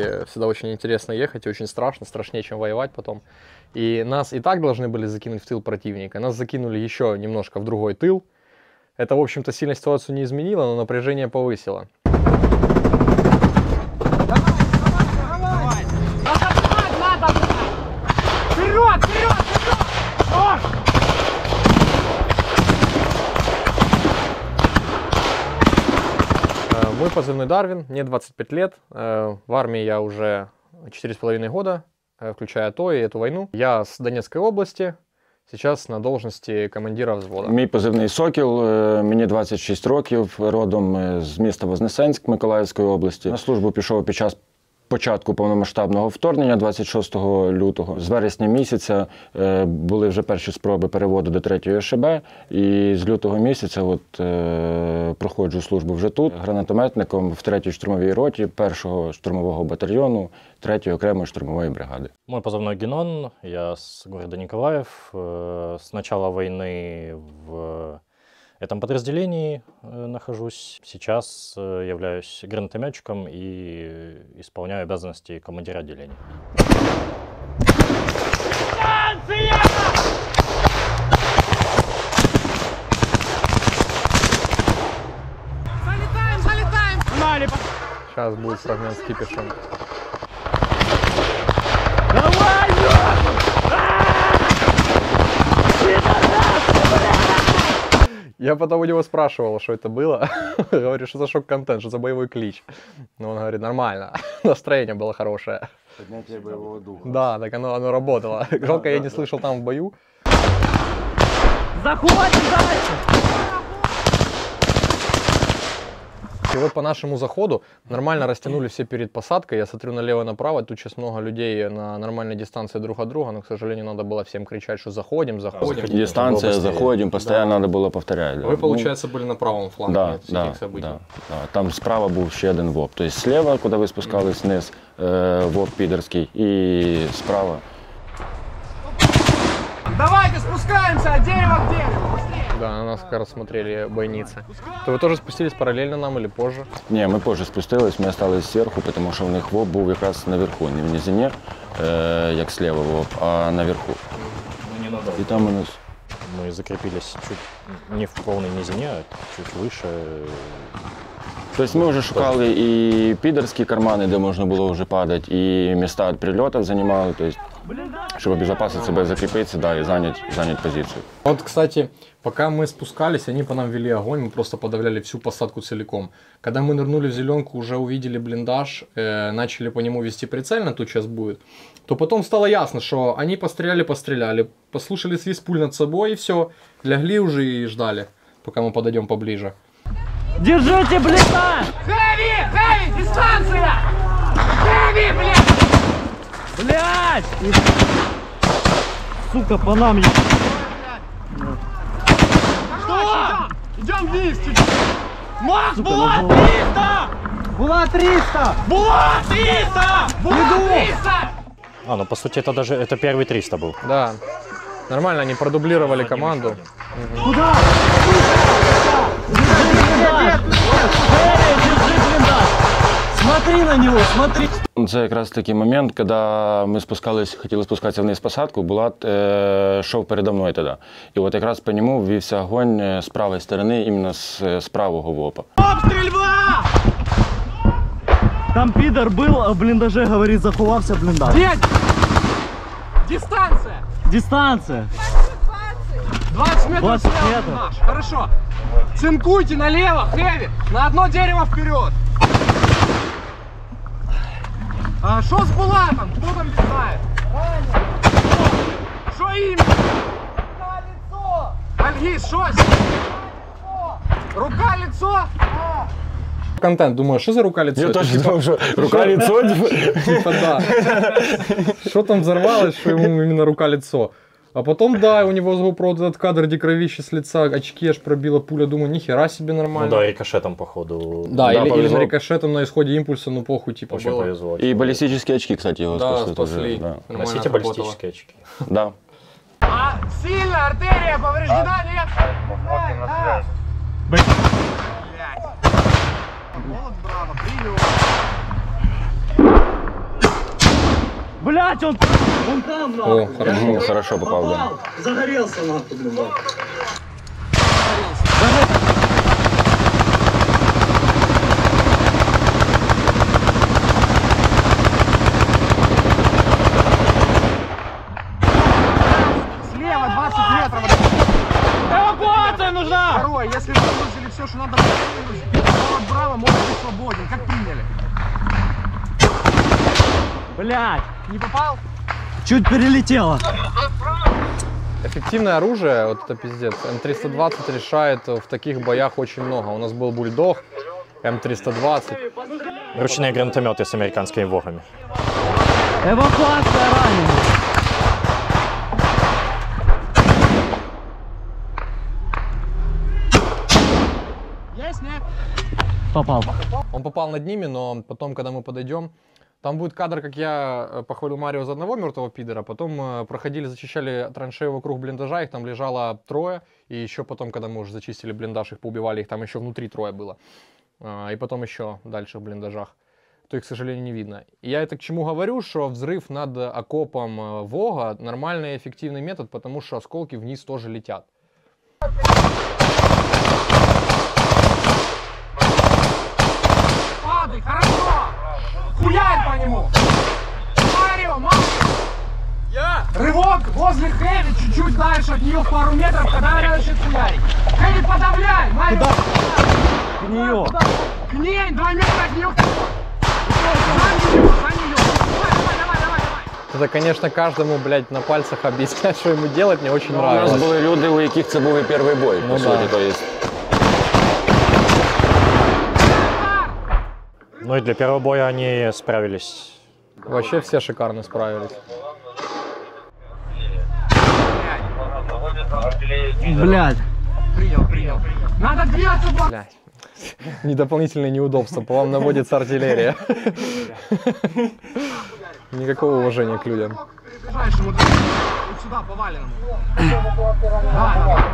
фронте всегда очень интересно ехать, и очень страшно, страшнее, чем воевать потом. И нас и так должны были закинуть в тыл противника, нас закинули еще немножко в другой тыл. Это, в общем-то, сильно ситуацию не изменило, но напряжение повысило. Вперед! Мой позывной Дарвин, мне 25 лет, в армии я уже 4,5 года, включая то и эту войну. Я с Донецкой области, сейчас на должності командира взводу. Мій позивний Сокіл, мені 26 років, родом з міста Вознесенськ Миколаївської області. На службу пішов під час початку повномасштабного вторгнення 26 лютого. З вересня місяця були вже перші спроби переводу до 3-ї ШБ, і з лютого місяця проходжу службу вже тут, гранатометником в 3-й штурмовій роті 1-го штурмового батальйону 3-ї окремої штурмової бригади. Мой позывной Генон, я с города Николаев. С начала войны в этом подразделении нахожусь. Сейчас являюсь гранатометчиком и исполняю обязанности командира отделения. Залетаем! Сейчас будет фрагмент с кипишем. Давай! Я потом у него спрашивал, что это было. Говорю, что за шок-контент, что за боевой клич. Но он говорит, нормально, настроение было хорошее. Поднятие боевого духа. Да, так оно работало. Жалко, я не слышал там в бою. Заходим дальше! И вот по нашему заходу нормально растянули все перед посадкой. Я смотрю налево-направо, тут сейчас много людей на нормальной дистанции друг от друга, но, к сожалению, надо было всем кричать, что заходим. Дистанция, заходим, постоянно надо было повторять. Вы, получается, были на правом фланге от всех событий. Да. Там справа був ще один ВОП. То есть слева, куда ви спускались вниз, ВОП підерський, и справа. Давайте спускаемся от дерева к дереву! Быстрее! Да, на нас как раз смотрели бойницы. То вы тоже спустились параллельно нам или позже? Ні, ми позже спустились, ми остались зверху, тому що в них ВОП був якраз наверху, не в низині, як слева ВОП, а наверху. І там у нас... Мы закрепились чуть не в полной низине, а чуть выше. Тобто ми вже шукали і підерські кармани, де можна було вже падати, і міста від прильотів займали, тобто, щоб обезопасити себе, закріпитися, да, и занять позицию. Вот, кстати, пока мы спускались, они по нам вели огонь, мы просто подавляли всю посадку целиком. Когда мы нырнули в зеленку, уже увидели блиндаж, начали по нему вести прицельно, тут сейчас будет, то потом стало ясно, что они постреляли, послушали свист пуль над собой и все, лягли уже и ждали, пока мы подойдем поближе. Держите, блиндаж! Хэви! Дистанция! Хэви, блядь! Блядь! Сука, по нам... Что? Идем вниз! Макс, Булат 300! Булат 300! Булат 300! Булат 300! Ну по сути это первый 300 был. Да, нормально, они продублировали команду. Куда? Смотри на него, смотри! Це якраз такий момент, коли ми хотіли спускатися вниз посадку, Булат йшов передо мною тоді. І от якраз по ньому ввівся огонь з правої сторони, іменно з правого ВОПа. Стрельба! Там пидор был, а в блиндаже, говорит, заховался блиндаж. Дистанция! Дистанция! 20 метров. 20 метров. Наш. Хорошо. Цинкуйте налево, хэви, на одно дерево вперед. Что с Булатом? Кто там летает? Что именно? Рука-лицо! Альгиз, что с ним? Рука-лицо? Контент, думаю, что за рука-лицо? Я тоже думал, что рука-лицо. Типа да. Что там взорвалось, что ему именно рука-лицо? А потом, да, у него с GoPro этот кадр, где кровище с лица, очки аж пробила пуля, думаю, нихера себе нормально. Ну да, рикошетом походу. Да, или рикошетом на исходе импульса, ну похуй, типа Очень повезло. И баллистические очки, кстати, его спасли. тоже. Да. Носите баллистические очки. Да. А сильно артерия повреждена, нет? Блять. Вот, браво, принял. Блять, он там, О, нахуй. хорошо. Хорошо попав, да. Загорелся, нахуй, блин. Слева 20 метров. Эвакуация нужна! Второе, если выгрузили все, что надо выгрузить, поворот браво может быть свободен. Как приняли? Блять! Не попал? Чуть перелетело. Эффективное оружие, вот это пиздец. М320 решает в таких боях очень много. У нас был бульдог, М320. Ручные гранатометы с американскими вогами. Эвакуация раненых. Есть, нет? Попал. Он попал над ними, но потом, когда мы подойдем, там будет кадр, как я похвалил Марио за одного мертвого пидора, потом проходили, зачищали траншею вокруг блиндажа, их там лежало трое, и еще потом, когда мы уже зачистили блиндаж, их поубивали, их там еще внутри трое было, и потом еще дальше в блиндажах, то их, к сожалению, не видно. И я это к чему говорю, что взрыв над окопом Вога нормальный и эффективный метод, потому что осколки вниз тоже летят. Падай, хорошо! Хуярь по нему! Марио, Марио! Я! Рывок возле Хэви, чуть-чуть дальше от нее в пару метров, когда она начнет хуярить. Хэви, подавляй! Марио! Куда? К нее! К ней! 2 метра от нее! За нее! Давай! Это, конечно, каждому, блядь, на пальцах объяснять, что ему делать, мне очень У нас нравилось. були люди, у яких це був і перший бой, Ну по да. суті. То есть. Ну и для первого боя они справились. Вообще все шикарно справились. Блядь! Принял. Надо двигаться, Блядь. Не дополнительные неудобства, по вам наводится артиллерия. Никакого уважения к людям. ближайшему, вот сюда, поваленному. Давай.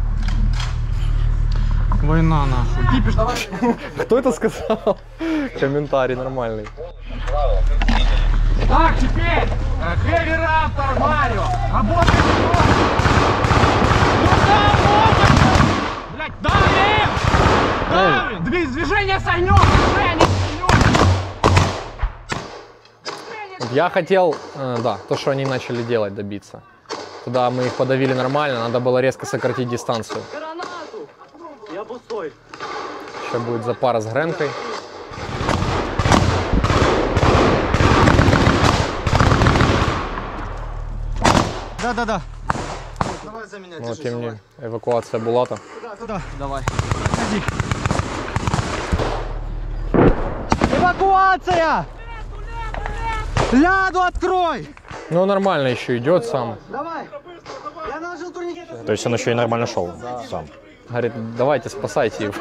Война, нахуй. Кипиш, давай. Кто это сказал? Комментарий нормальный. Так, теперь Heavy Raptor, Марио. Работаем. Блять, давим! Давим! Движение с огнем! Движение с огнем! Вот я хотел, да, то, что они начали делать, добиться. Туда мы их подавили нормально, надо было резко сократить дистанцию. Гранату! Я пустой. Еще будет запара с Гренкой. Да. Давай за меня, Ну, тем не менее, эвакуация Булата. Туда. Давай. Эвакуация! Ляду открой! Ну, нормально еще идет сам. Давай! Я наложил турникет. То есть он еще и нормально шел сам. Говорит, давайте спасайте его.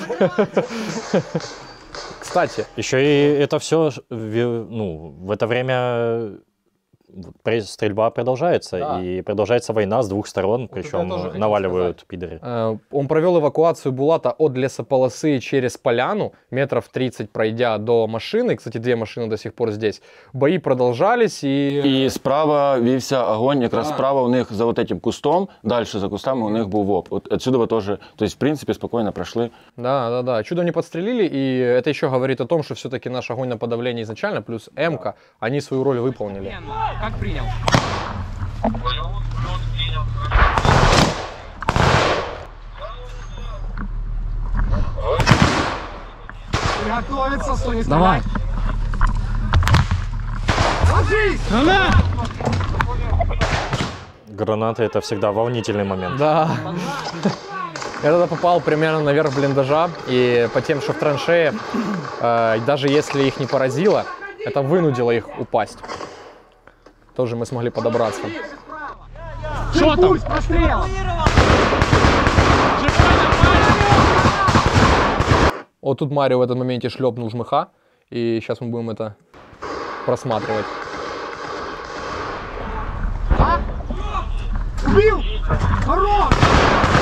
Кстати, Еще и это все, ну, в это время стрельба продолжается, Да. и продолжается война с двух сторон, причем я тоже хотел наваливают пидоры. он провел эвакуацию Булата от лесополосы через поляну, метров 30 пройдя до машины. Кстати, 2 машины до сих пор здесь. Бои продолжались и... І справа вівся огонь, якраз справа у них за вот этим кустом, далі за кустами у них був ВОП. От отсюда тоже, то есть в принципе спокойно прошли. Да. Чудом не подстрелили, и это еще говорит о том, что все-таки наш огонь на подавление изначально, плюс М-ка, они свою роль выполнили. Как принял? Приготовиться, что не Давай. Ложись! Гранаты — это всегда волнительный момент. Да. Я тогда попал примерно наверх блиндажа, и по тем, что в траншее, даже если их не поразило, это вынудило их упасть. Тоже мы смогли подобраться. Что там? Прострел! Вот тут Марио в этом моменте шлепнул жмыха, и сейчас мы будем это просматривать. Убил! Хорош!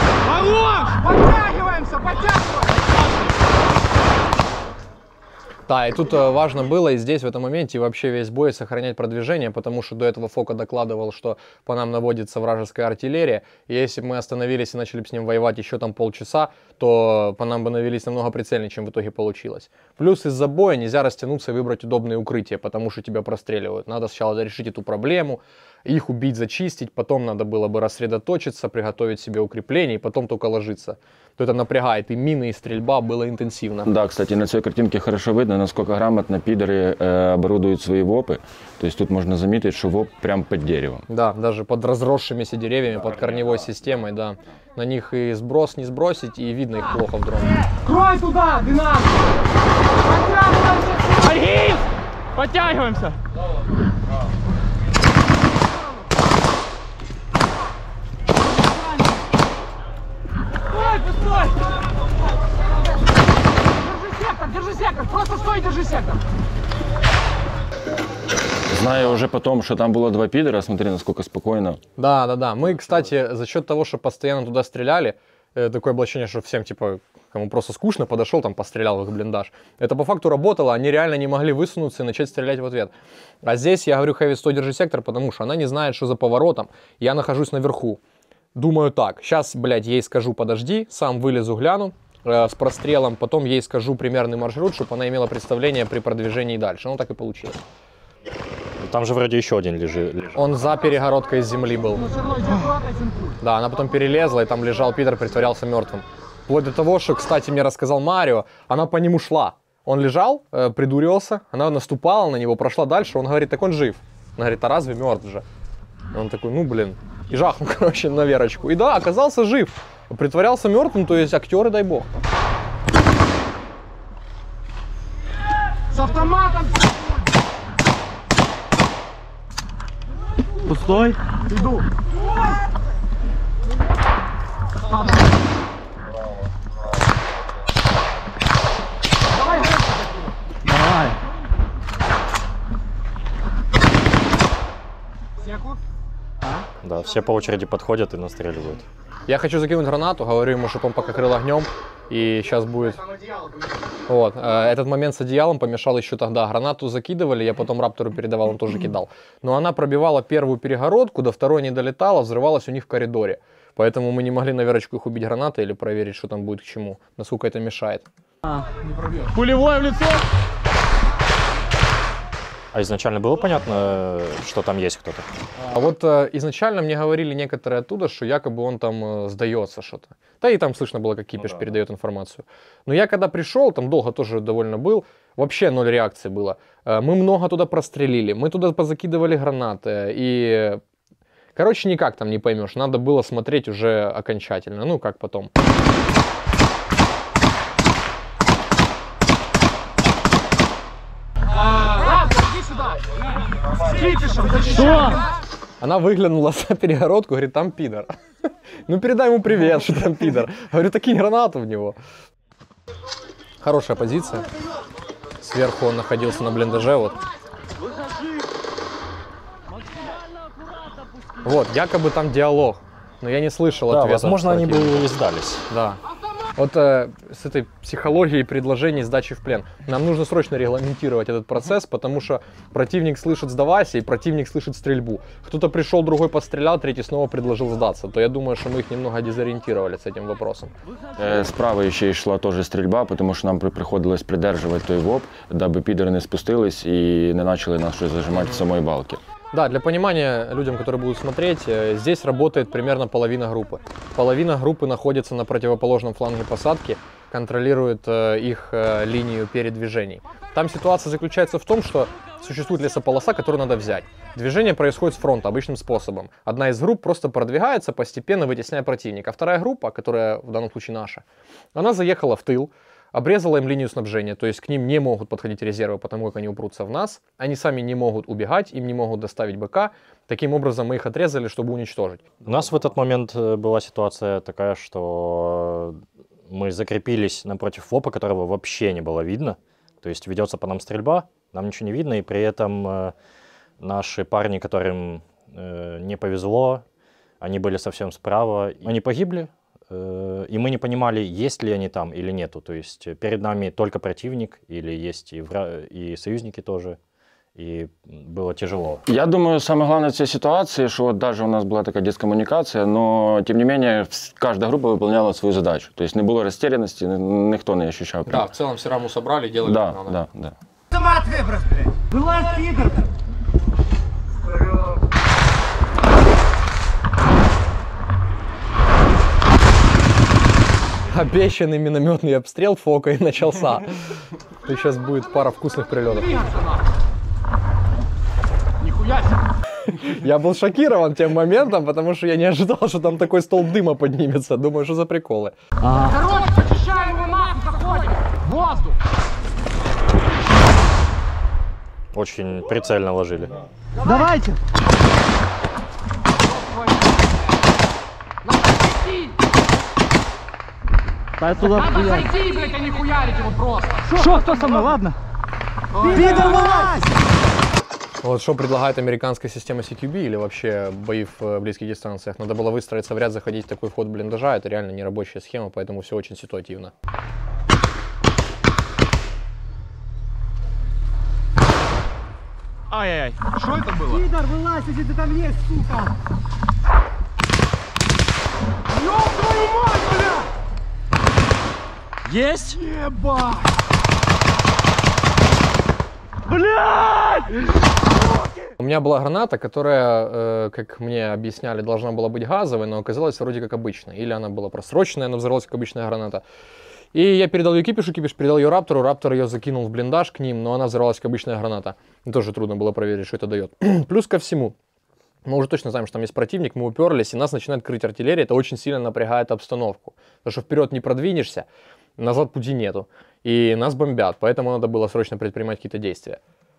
Подтягиваемся! Да, и тут важно было и здесь, в этом моменте, и вообще весь бой сохранять продвижение, потому что до этого Фока докладывал, что по нам наводится вражеская артиллерия, и если бы мы остановились и начали бы с ним воевать еще там полчаса, то по нам бы навелись намного прицельнее, чем в итоге получилось. Плюс из-за боя нельзя растянуться и выбрать удобные укрытия, потому что тебя простреливают. Надо сначала решить эту проблему, их убить, зачистить, потом надо было бы рассредоточиться, приготовить себе укрепление и потом только ложиться. То это напрягает, и мины, и стрельба было интенсивно. Да, кстати, на цій картинке хорошо видно, насколько грамотно пидоры оборудуют свои ВОПы. То есть тут можно заметить, что ВОП прям под деревом. Да, даже под разросшимися деревьями, под корневой системой, да. На них и сброс не сбросить, и видно их плохо в дроне. Крой туда, Динам! Аргиз! Подтягиваемся! Стой! Держи сектор! Просто стой и держи сектор! Зная уже потом, что там было 2 пидора, смотри, насколько спокойно. Да. Мы, кстати, за счет того, что постоянно туда стреляли, такое было ощущение, что всем, типа, кому просто скучно, подошел, там, пострелял в их блиндаж. Это по факту работало, они реально не могли высунуться и начать стрелять в ответ. А здесь я говорю, Heavy 100, держи сектор, потому что она не знает, что за поворотом. Я нахожусь наверху. Думаю так, сейчас, блядь, ей скажу, подожди, сам вылезу, гляну с прострелом, потом ей скажу примерный маршрут, чтобы она имела представление при продвижении дальше. Ну, так и получилось. Там же вроде еще один лежит. Он за перегородкой из земли был. Да, она потом перелезла, и там лежал пидор, притворялся мертвым. Вплоть до того, что, кстати, мне рассказал Марио, она по нему шла. Он лежал, придуривался, она наступала на него, прошла дальше, он говорит, так он жив. Она говорит, а разве мертв же? Он такой, ну, блин. И жахнул, короче, на Верочку. И да, оказался жив. Притворялся мертвым, то есть актеры, дай бог. С автоматом! Пустой? Иду! Давай. Секу? Да, все по очереди подходят и настреливают. Я хочу закинуть гранату, говорю ему, чтобы он покрыл огнем, и сейчас будет... Вот, этот момент с одеялом помешал еще тогда. Гранату закидывали, я потом Раптору передавал, он тоже кидал. Но она пробивала первую перегородку, до второй не долетала, взрывалась у них в коридоре. Поэтому мы не могли на Верочку их убить гранатой или проверить, что там будет к чему, насколько это мешает. Пулевое в лицо! А изначально было понятно, что там есть кто-то? А вот изначально мне говорили некоторые оттуда, что якобы он там сдается что-то. Да и там слышно было, как Кипиш передает информацию. Но я когда пришел, там долго тоже довольно был, вообще 0 реакции было. Мы много туда прострелили, мы туда позакидывали гранаты. И, короче, никак там не поймешь. Надо было смотреть уже окончательно, ну как потом. Что? Она выглянула за перегородку, говорит, там пидор. Ну передай ему привет, что там пидор. Говорю, так кинь гранату в него. Хорошая позиция. Сверху он находился на блиндаже, вот. Вот, якобы там диалог. Но я не слышал Да, ответа. возможно, они бы противника. и сдались. Да. Вот с этой психологией предложений сдачи в плен. Нам нужно срочно регламентировать этот процесс, потому что противник слышит «сдавайся», и противник слышит стрельбу. Кто-то пришел, другой пострелял, третий снова предложил сдаться. То я думаю, что мы их немного дезориентировали с этим вопросом. Справа ще йшла теж стрільба, тому що нам приходилось придержувати той ВОП, даби підери не спустились і не почали нас щось зажимати в самої балки. Да, для понимания людям, которые будут смотреть, здесь работает примерно половина группы. Половина группы находится на противоположном фланге посадки, контролирует их линию передвижений. Там ситуация заключается в том, что существует лесополоса, которую надо взять. Движение происходит с фронта обычным способом. Одна из групп просто продвигается, постепенно вытесняя противника. Вторая группа, которая в данном случае наша, она заехала в тыл, обрезала им линию снабжения, то есть к ним не могут подходить резервы, потому как они упрутся в нас. Они сами не могут убегать, им не могут доставить БК. Таким образом мы их отрезали, чтобы уничтожить. У нас в этот момент была ситуация такая, что мы закрепились напротив ВОПа, которого вообще не было видно. То есть ведется по нам стрельба, нам ничего не видно, и при этом наши парни, которым не повезло, они были совсем справа, они погибли. и мы не понимали, есть ли они там или нету. То есть перед нами только противник, или есть и союзники тоже. И было тяжело. Я думаю, самое главное в этой ситуации, что вот даже у нас была такая дискоммуникация, но тем не менее каждая группа выполняла свою задачу. То есть не было растерянности, никто не ощущал. Да, в целом все равно собрали, делали Да, как надо. да, да. Автомат выброс, блядь. Вылазь, пидор. Обещанный минометный обстрел фокой начался. И сейчас будет пара вкусных прилетов. Нихуя себе. Я был шокирован тем моментом, потому что я не ожидал, что там такой столб дыма поднимется. Думаю, что за приколы. Короче, зачищаем его нахуй, заходим. Воздух. Очень прицельно ложили. Давайте. Надо зайти. Дай туда Надо зайти, блядь, а не хуярить его просто. Шо, кто со мной, ладно? Пидор, вылазь! Вот что предлагает американская система CQB или вообще бои в близких дистанциях. Надо было выстроиться в ряд, заходить в такой вход блиндажа. Это реально не рабочая схема, поэтому все очень ситуативно. Ай-яй-яй. Что это было? Пидор, вылазь, если ты там есть, сука! Ёб твою мать, бля! Есть? Ебать! Блядь! У меня была граната, которая, как мне объясняли, должна была быть газовой, но оказалась вроде как обычной. Или она была просроченная, но взорвалась как обычная граната. И я передал ее Кипишу, Кипиш передал ее Раптору, Раптор ее закинул в блиндаж к ним, но она взорвалась как обычная граната. И тоже трудно было проверить, что это дает. Плюс ко всему, мы уже точно знаем, что там есть противник, мы уперлись, и нас начинает крыть артиллерия, это очень сильно напрягает обстановку. Потому что вперед не продвинешься, назад пути нету. И нас бомбят, поэтому надо было срочно предпринимать какие-то действия.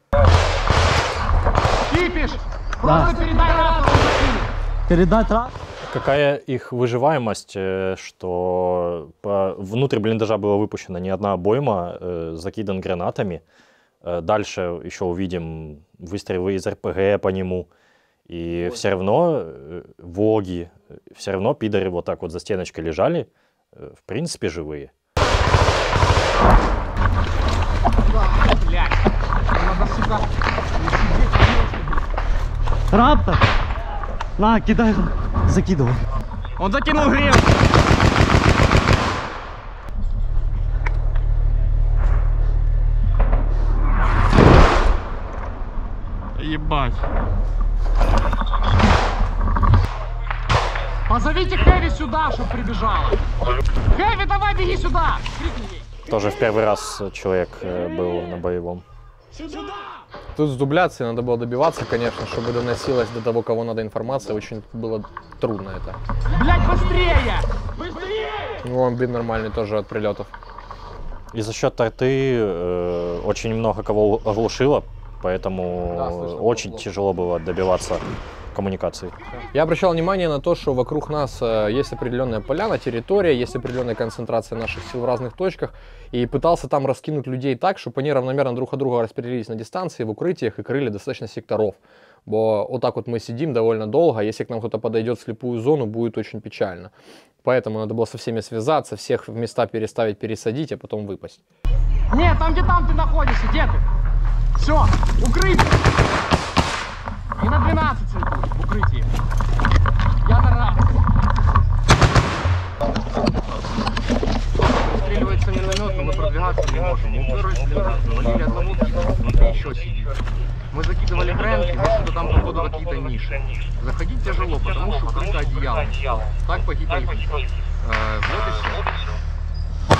Кипиш! Просто передай Раптору закинь. Передать раз. Какая их выживаемость, что внутрь блиндажа была выпущена не одна обойма, закидан гранатами. Дальше еще увидим выстрелы из РПГ по нему. И все равно воги, все равно пидоры вот так вот за стеночкой лежали, в принципе, живые. Блядь. Надо, сука, Раптор. На, кидай. Закидывай. он закинул грел. Ебать. Позовите Хэви сюда, чтоб прибежала. Хэви, давай беги сюда. Крикни ей. Тоже в первый раз человек был на боевом. Тут с дубляцией надо было добиваться, конечно, чтобы доносилась до того, кого надо информация. Очень было трудно это. Блядь, быстрее! Быстрее! Ну, он бит нормальный тоже от прилетов. И за счет торты очень много кого оглушило, поэтому Да, слышно, очень было. тяжело было добиваться коммуникации. Я обращал внимание на то, что вокруг нас есть определенная поляна, территория, есть определенная концентрация наших сил в разных точках. И пытался там раскинуть людей так, чтобы они равномерно друг от друга распределились на дистанции, в укрытиях и крыли достаточно секторов. Бо вот так вот мы сидим довольно долго, если к нам кто-то подойдет в слепую зону, будет очень печально. Поэтому надо было со всеми связаться, всех в места переставить, пересадить, а потом выпасть. Нет, там, где там ты находишься, где ты? Все, укрытие. И на 12 идут в укрытии. Я на раз. Стреливается миномет, но мы продвигаться не можем. Мы уперлись в блиндаж, завалили одного типа, внутри еще сидит. Мы закидывали крэнки, значит, что там походу какие-то ниши. Заходить тяжело, потому что крыто одеялом. Так погиб Игорь. Вот и все.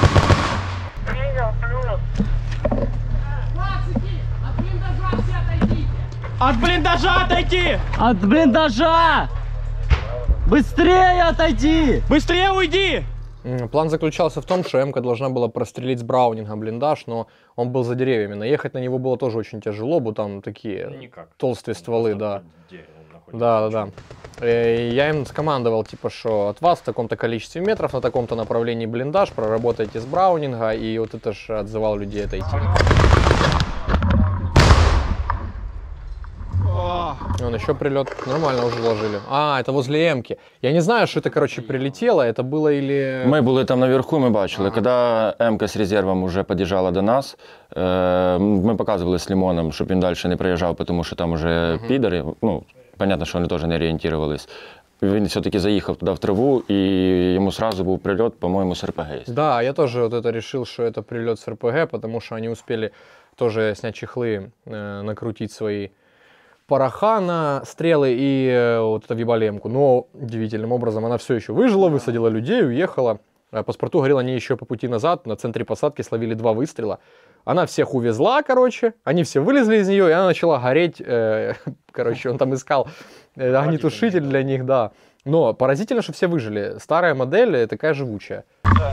От блиндажа отойти! От блиндажа! Быстрее отойди! Быстрее уйди! План заключался в том, что М-ка должна была прострелить с Браунинга блиндаж, но он был за деревьями. Наехать на него было тоже очень тяжело, бо там такие толстые стволы, да. Да. Я им скомандовал, типа, что от вас в таком-то количестве метров на таком-то направлении блиндаж, проработайте с Браунинга, и вот это же отзывал людей отойти. Вон еще прилет. Нормально уже ложили. А, это возле М-ки. Я не знаю, что это, короче, прилетело. Это было или... Ми були там наверху, ми бачили. Коли М-ка з резервом вже під'їжджала до нас, ми показували з Лимоном, щоб він далі не приїжджав, тому що там вже підери. Ну, понятно, що вони теж не орієнтувалися. Він все-таки заїхав туди в траву, і йому одразу був прильот, по-моєму, з РПГ. Да, я тоже вот это решил, что это прилет с РПГ, потому что они успели тоже снять чехлы, накрутить свои пороха на стрелы и вот это въебали М-ку. Но удивительным образом она все еще выжила, высадила людей, уехала. Паспорту говорил, они еще по пути назад на центре посадки словили 2 выстрела. Она всех увезла, короче, они все вылезли из нее, и она начала гореть. Короче, он там искал огнетушитель для них, да. Но поразительно, что все выжили. Старая модель такая живучая.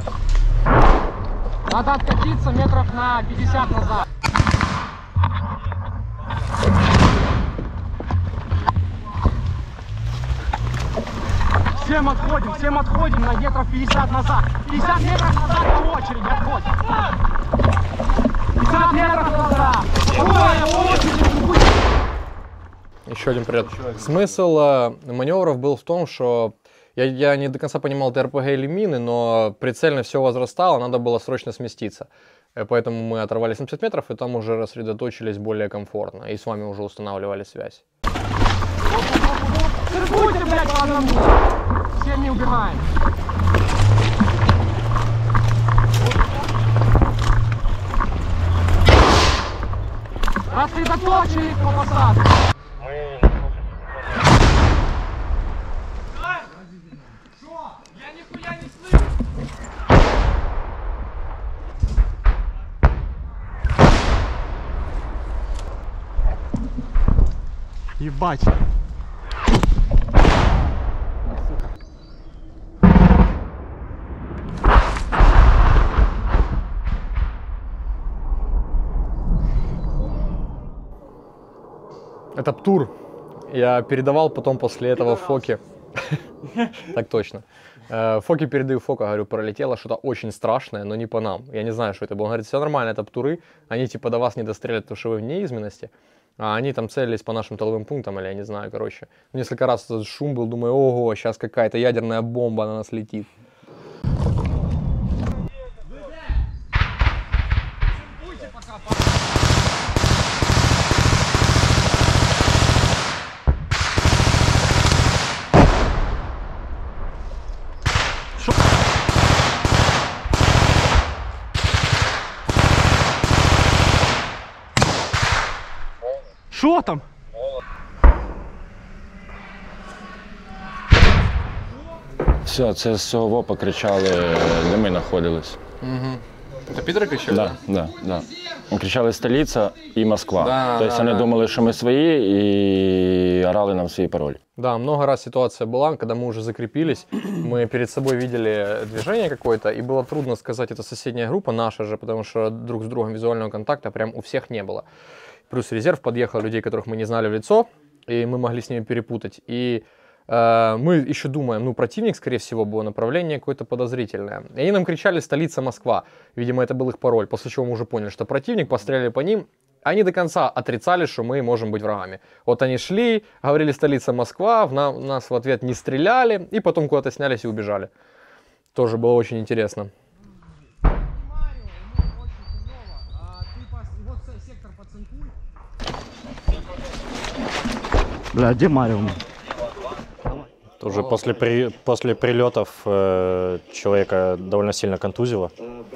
Надо откатиться метров на 50 назад. Всем отходим на метров 50 назад. 50 метров назад по очереди отходим. 50 метров назад. По очереди. Еще один прилет. Смысл маневров был в том, что я не до конца понимал, это РПГ или мины, но прицельно все возрастало, надо было срочно сместиться. Поэтому мы оторвали 70 метров и там уже рассредоточились более комфортно. И с вами уже устанавливали связь. Циркуйте, блядь, по одному. Все не убегаем. Рассредоточились по посадке. Я нихуя не слышу. Ебать. Это ПТУР. Я передавал потом после этого Фоке. Так точно. Фоке передаю, Фока, говорю, пролетело что-то очень страшное, но не по нам. Я не знаю, что это было. Он говорит, все нормально, это ПТУры. Они типа до вас не дострелят, потому что вы в неизменности. А они там целились по нашим тыловым пунктам, или я не знаю, короче. Несколько раз этот шум был, думаю, ого, сейчас какая-то ядерная бомба на нас летит. Що там? Все, це з цього ВОПа кричали, де ми знаходились. Это пидоры кричали? Да. Кричали «Столиця» і «Москва». Да, тобто да, вони да. думали, що ми свої, і орали нам свої паролі. Да, много раз ситуация была, когда мы уже закрепились, мы перед собой видели движение какое-то, и было трудно сказать, это соседняя группа, наша же, потому что друг с другом визуального контакта прям у всех не было. Плюс резерв подъехал людей, которых мы не знали в лицо, и мы могли с ними перепутать. И мы еще думаем, ну, противник, скорее всего, было направление какое-то подозрительное. И они нам кричали «Столица Москва». Видимо, это был их пароль, после чего мы уже поняли, что противник, постреляли по ним. Они до конца отрицали, что мы можем быть врагами. Вот они шли, говорили «Столица Москва», нас в ответ не стреляли, и потом куда-то снялись и убежали. Тоже было очень интересно. Бля, где Марио? Уже после прилетов человека довольно сильно контузило.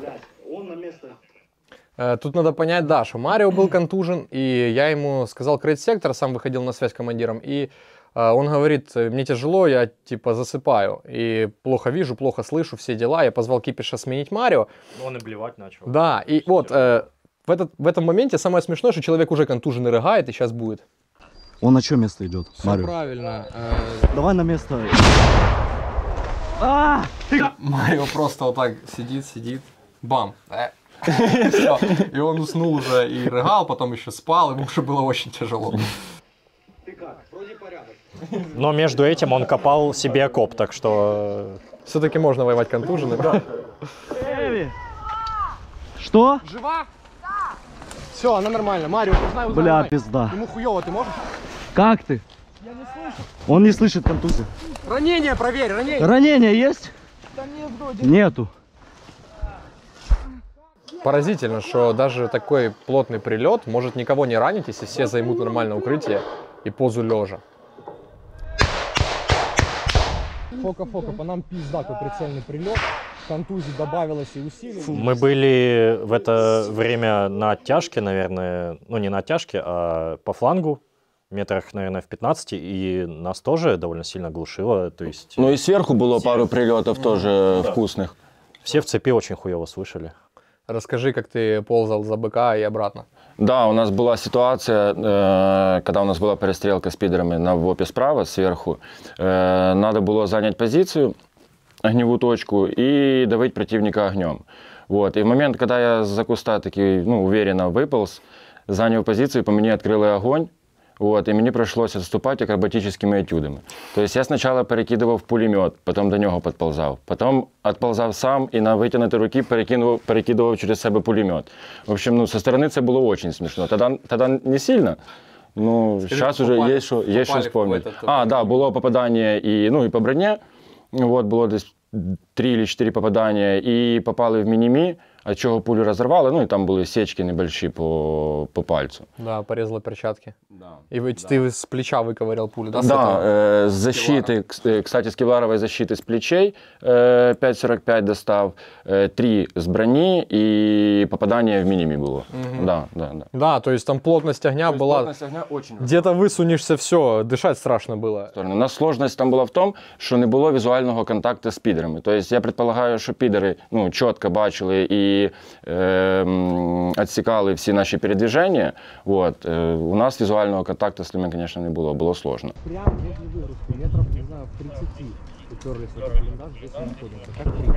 Тут надо понять, да, что Марио был контужен, и я ему сказал крыть сектор, сам выходил на связь командиром, и он говорит, мне тяжело, я типа засыпаю, и плохо вижу, плохо слышу, все дела, я позвал Кипиша сменить Марио. Он и блевать начал. Да, и вот в этом моменте самое смешное, что человек уже контужен и рыгает, и сейчас будет. Он на что место идет? Марио. Правильно. Давай на место. Марио просто вот так сидит, бам. Все. И он уснул уже и рыгал, потом еще спал, ему уже было очень тяжело. Но между этим он копал себе окоп, так что... Все-таки можно воевать контуженным, да? Что? Жива? Да. Все, она нормально. Марио, ты знаешь, Бля, пизда. Ему хуёво, ты можешь? Как ты? Он не слышит контузию. Ранение проверь, ранение. Ранение есть? Да нет, вроде. Нету. Поразительно, что даже такой плотный прилет может никого не ранить, если все займут нормальное укрытие и позу лежа. Фока, по нам пизда, какой прицельный прилет. Контузий добавилось и усилилось. Мы были в это время на оттяжке, наверное, ну не на оттяжке, а по флангу, метрах, наверное, в 15, и нас тоже довольно сильно глушило, то есть... Ну и сверху было пару прилетов тоже вкусных. Все в цепи очень хуево слышали. Расскажи, как ты ползал за БК и обратно. Да, у нас была ситуация, когда у нас была перестрелка с пидорами на ВОПе справа, сверху. Надо было занять позицию, огневую точку, и давить противника огнем. Вот. И в момент, когда я за куста таки, уверенно выполз, занял позицию, по мне открыли огонь. Вот, и мне пришлось отступать акробатическими этюдами. То есть я сначала перекидывав пулемет, потом до нього підползав, потом отползав сам и на вытянутой руки перекидывав через себе пулемет. В общем, со стороны это было очень смешно. Тогда не сильно, но сейчас уже есть что вспомнить. Да, было попадание и по броне, вот, было десь 3 или 4 попадания, и попали в мінімі, от чого пулю розірвали, і там були сечки небольші по пальцу. Да, порезала перчатки. Да. И ты с плеча выковырял пулю, да? Да, с защиты, кстати, с кевларовой защиты с плечей 5,45 достав, 3 с брони и попадание в миними было. Угу. Да. Да, то есть там плотность огня была... Плотность огня очень... Где-то высунешься, все, дышать страшно было. У нас сложность там була в тому, що не було візуального контакту з підерами. Тобто я предполагаю, що підери чітко бачили і відсікали всі наші передвиження. Вот. У нас візуального контакту з ними, звісно, не було, було сложно. Прямо возле выгрузки, метров, не знаю, в 30 уперлись в этот блиндаж, здесь мы находимся. Как ты?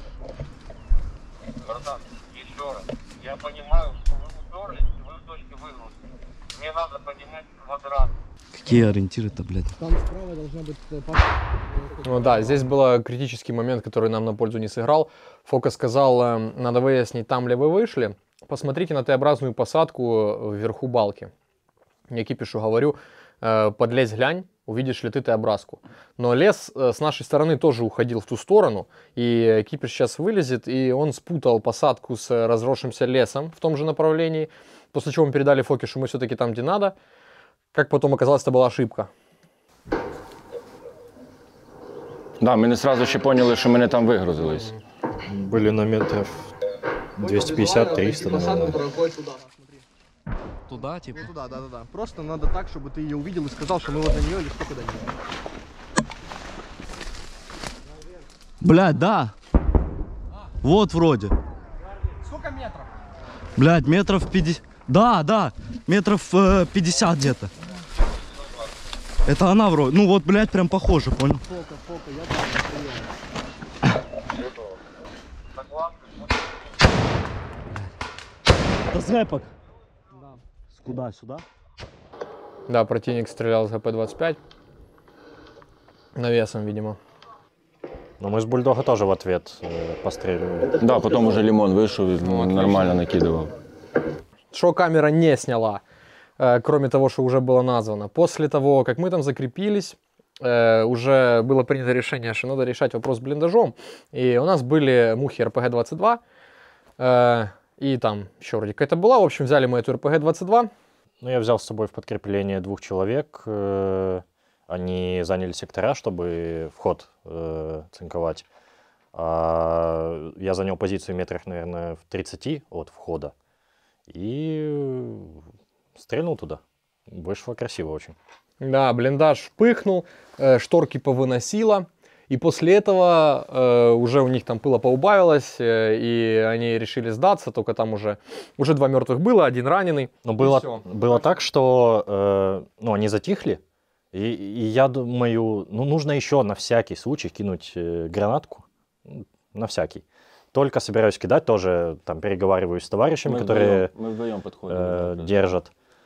Братан, еще раз. Я понимаю, что вы уперлись, вы в точке выгрузки. Мне надо поднять квадрат. Какие ориентиры-то, блядь? Там справа должна быть... Ну да, здесь был критический момент, который нам на пользу не сыграл. Фока сказал, надо выяснить, там ли вы вышли. Посмотрите на Т-образную посадку вверху балки. Я Кипишу говорю, подлезь, глянь, увидишь ли ты Т-образку. Но лес с нашей стороны тоже уходил в ту сторону. И Кипиш сейчас вылезет, и он спутал посадку с разросшимся лесом в том же направлении. После чего мы передали Фоке, что мы все-таки там, где надо. Как потом оказалось, это была ошибка. Да, ми не одразу ще поняли, що ми не там вигрузились. Были на метров 250-300, наверное. Туда, типа? Туда, да. Просто надо так, чтобы ты ее увидел и сказал, что мы возле нее или сколько до нее. Блядь, да. Вот вроде. Сколько метров? Блядь, метров 50. Да, метров 50 где-то. Это она вроде. Ну вот, блядь, прям похоже, понял? Фока, я там прием. Это зэпок. Да. Куда, сюда? Да, противник стрелял с ГП-25. Навесом, видимо. Но мы с бульдога тоже в ответ постреливали. Да, потім уже Лимон вийшов і нормально накидував. Что камера не сняла, кроме того, что уже было названо. После того, как мы там закрепились, уже было принято решение, что надо решать вопрос с блиндажом. И у нас были мухи РПГ-22. И там еще вроде какая-то была. В общем, взяли мы эту РПГ-22. Ну, я взял с собой в подкрепление 2 человек. Они заняли сектора, чтобы вход цинковать. А я занял позицию метрах, наверное, в 30 от входа. И стрельнул туда. Вышло красиво очень. Да, блиндаж пыхнул, шторки повыносило. И после этого уже у них там пыла поубавилось, и они решили сдаться, только там уже 2 мертвых было, 1 раненый. Но было так, что они затихли, и я думаю, нужно еще на всякий случай кинуть гранатку, на всякий. Только собираюсь кидать, тоже там переговариваюсь с товарищами, которые мы вдвоем подходим, держат.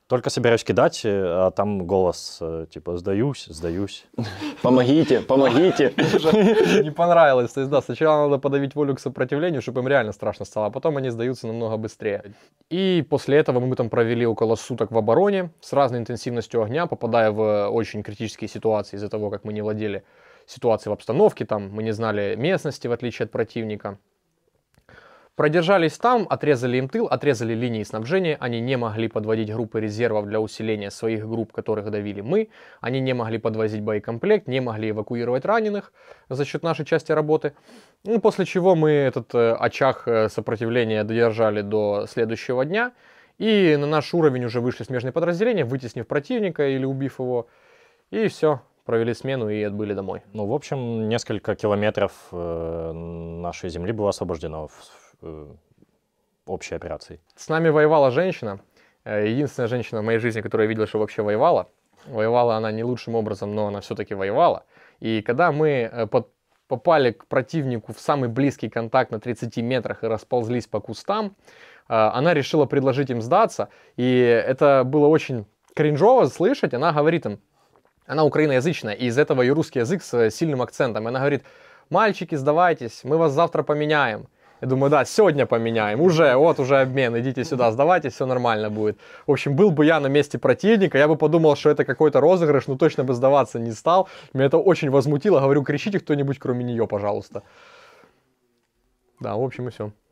Только собираюсь кидать, а там голос, типа, сдаюсь. Помогите, помогите. Не понравилось. То есть, да, сначала надо подавить волю к сопротивлению, чтобы им реально страшно стало, а потом они сдаются намного быстрее. И после этого мы там провели около суток в обороне с разной интенсивностью огня, попадая в очень критические ситуации из-за того, как мы не владели ситуацией в обстановке, там мы не знали местности, в отличие от противника. Продержались там, отрезали им тыл, отрезали линии снабжения, они не могли подводить группы резервов для усиления своих групп, которых давили мы, они не могли подвозить боекомплект, не могли эвакуировать раненых за счет нашей части работы. Ну, после чего мы этот очаг сопротивления додержали до следующего дня, и на наш уровень уже вышли смежные подразделения, вытеснив противника или убив его, и все. Провели смену и отбыли домой. Ну, в общем, несколько километров нашей земли было освобождено в общей операции. С нами воевала женщина. Единственная женщина в моей жизни, которую я видел, что вообще воевала. Воевала она не лучшим образом, но она все-таки воевала. И когда мы попали к противнику в самый близкий контакт на 30 метрах и расползлись по кустам, она решила предложить им сдаться. И это было очень кринжово слышать. Она говорит им, она украиноязычная, и из этого и русский язык с сильным акцентом. Она говорит: мальчики, сдавайтесь, мы вас завтра поменяем. Я думаю, да, сегодня поменяем, уже обмен, идите сюда, сдавайтесь, все нормально будет. В общем, был бы я на месте противника, я бы подумал, что это какой-то розыгрыш, но точно бы сдаваться не стал. Меня это очень возмутило, говорю, кричите кто-нибудь кроме нее, пожалуйста. Да, в общем и все.